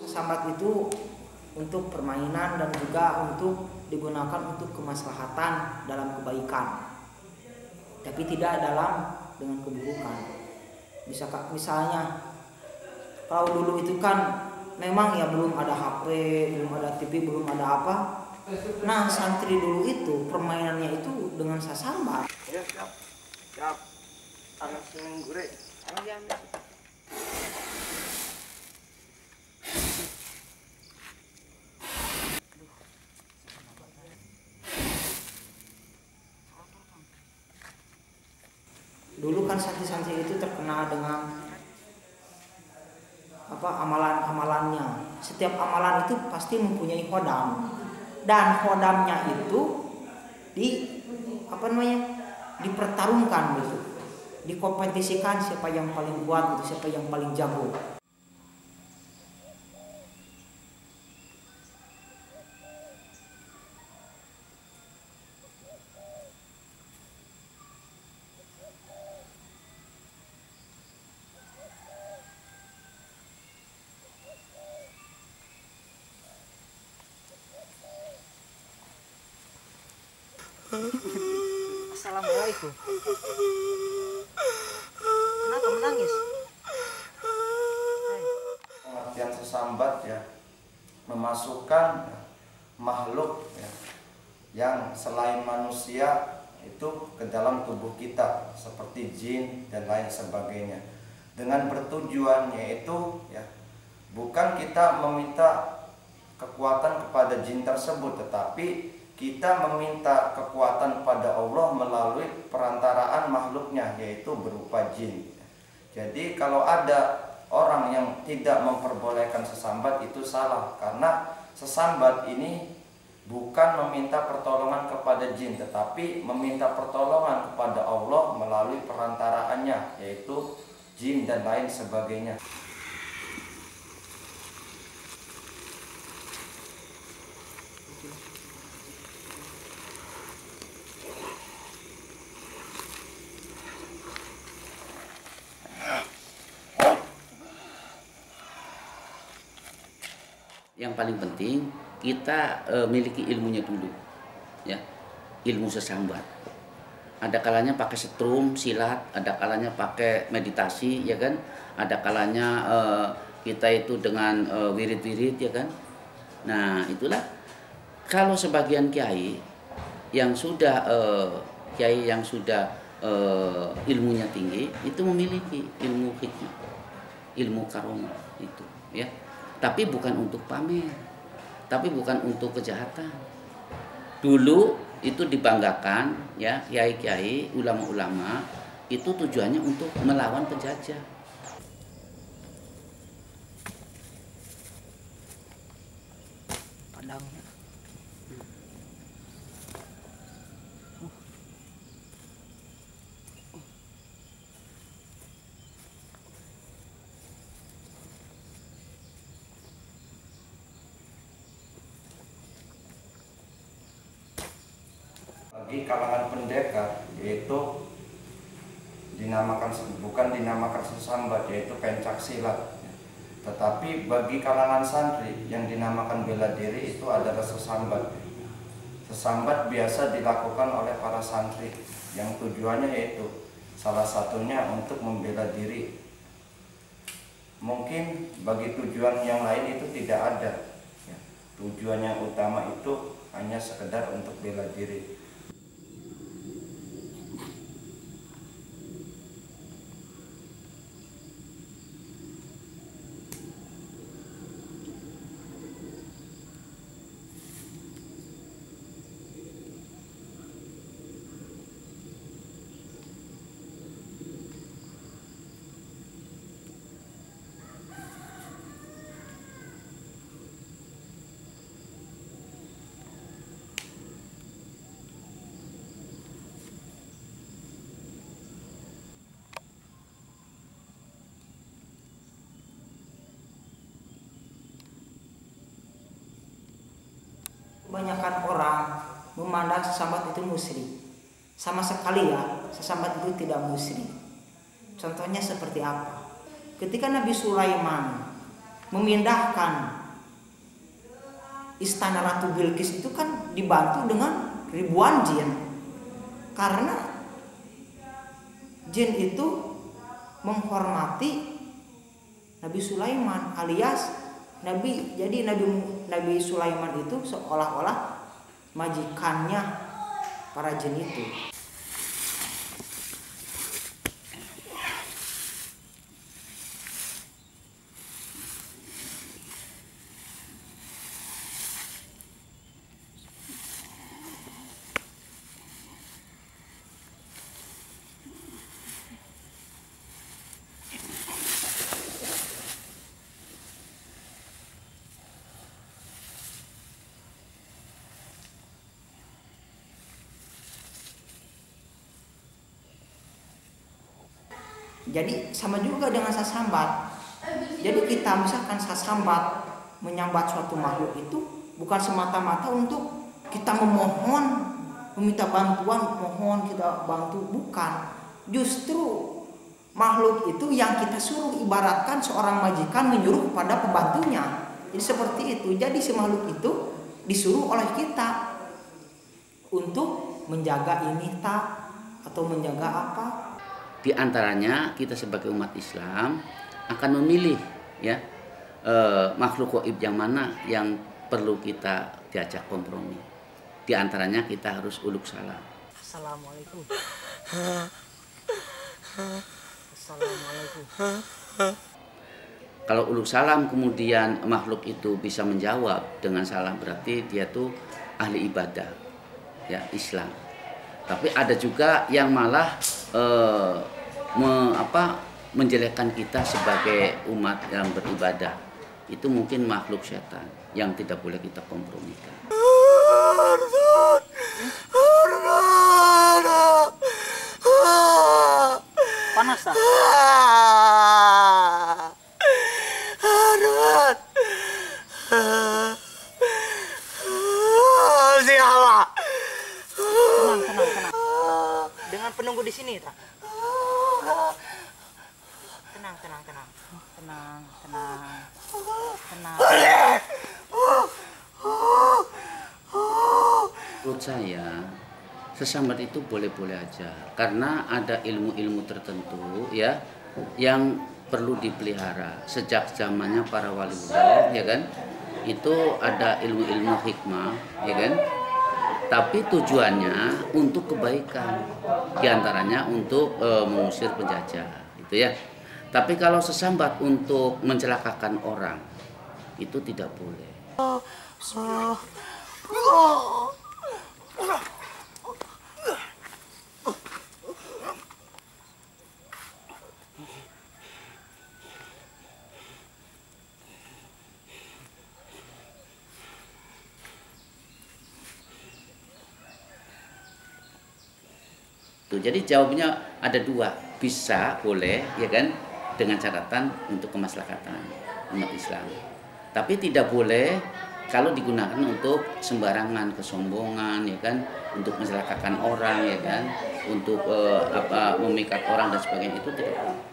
Sambat itu untuk permainan dan juga untuk digunakan untuk kemaslahatan dalam kebaikan, tapi tidak dalam dengan keburukan. Misalnya kalau dulu itu kan memang ya belum ada HP, belum ada TV, belum ada apa. Nah santri dulu itu permainannya itu dengan sasambat. Ya siap, siap. Tangan seminggu re. Dulu kan santri-santri itu terkenal dengan amalan-amalannya. Setiap amalan itu pasti mempunyai hodam, dan hodamnya itu dipertarungkan gitu, dikompetisikan siapa yang paling kuat gitu, siapa yang paling jago. Assalamualaikum. Kenapa menangis? Pengertian sesambat ya, memasukkan makhluk ya, yang selain manusia itu ke dalam tubuh kita seperti jin dan lain sebagainya, dengan bertujuannya itu ya bukan kita meminta kekuatan kepada jin tersebut, tetapi kita meminta kekuatan pada Allah melalui perantaraan makhluknya, yaitu berupa jin. Jadi kalau ada orang yang tidak memperbolehkan sesambat itu salah, karena sesambat ini bukan meminta pertolongan kepada jin, tetapi meminta pertolongan kepada Allah melalui perantaraannya, yaitu jin dan lain sebagainya. Yang paling penting kita miliki ilmunya dulu, ya, ilmu sesambat. Ada kalanya pakai setrum, silat, ada kalanya pakai meditasi, ya kan? Ada kalanya kita itu dengan wirid-wirid, ya kan? Nah itulah kalau sebagian kiai yang sudah ilmunya tinggi itu memiliki ilmu hikmah, ilmu karomah itu, ya. Tapi bukan untuk pamer, tapi bukan untuk kejahatan. Dulu itu dibanggakan, ya, kiai-kiai, ulama-ulama itu tujuannya untuk melawan penjajah. Padangnya. Bagi kalangan pendekar, yaitu bukan dinamakan sesambat, yaitu pencak silat. Tetapi bagi kalangan santri yang dinamakan bela diri itu adalah sesambat. Sesambat biasa dilakukan oleh para santri yang tujuannya yaitu salah satunya untuk membela diri. Mungkin bagi tujuan yang lain itu tidak ada. Tujuan yang utama itu hanya sekedar untuk bela diri. Kebanyakan orang memandang sesambat itu musyrik. Sama sekali ya, sesambat itu tidak musyrik. Contohnya seperti apa? Ketika Nabi Sulaiman memindahkan istana Ratu Bilqis itu kan dibantu dengan ribuan jin, karena jin itu menghormati Nabi Sulaiman alias Nabi. Jadi Nabi Sulaiman itu seolah-olah majikannya para jin itu. Jadi sama juga dengan sasambat. Jadi kita misalkan sasambat menyambat suatu makhluk itu bukan semata-mata untuk kita memohon, meminta bantuan, mohon kita bantu, bukan. Justru makhluk itu yang kita suruh, ibaratkan seorang majikan menyuruh pada pembantunya. Jadi seperti itu. Jadi si makhluk itu disuruh oleh kita untuk menjaga ini tak atau menjaga apa. Di antaranya kita sebagai umat Islam akan memilih ya makhluk gaib yang mana yang perlu kita diajak kompromi. Di antaranya kita harus uluk salam. Assalamualaikum. Assalamualaikum. Kalau uluk salam kemudian makhluk itu bisa menjawab dengan salam, berarti dia tuh ahli ibadah ya Islam. Tapi ada juga yang malah menjelekkan kita sebagai umat yang beribadah. Itu mungkin makhluk setan yang tidak boleh kita kompromikan. Panas tak? Tenang. Dengan penunggu di sini tak? Tenang. Menurut saya sesambat itu boleh-boleh aja, karena ada ilmu-ilmu tertentu ya yang perlu dipelihara sejak zamannya para waliullah ya kan. Itu ada ilmu-ilmu hikmah ya kan, tapi tujuannya untuk kebaikan, diantaranya untuk mengusir penjajah gitu ya. Tapi kalau sesambat untuk mencelakakan orang itu tidak boleh. Jadi jawabnya ada dua, bisa, boleh, ya kan, dengan catatan untuk kemaslahatan umat Islam. Tapi tidak boleh kalau digunakan untuk sembarangan, kesombongan, ya kan, untuk mencelakakan orang, ya kan, untuk memikat orang dan sebagainya, itu tidak boleh.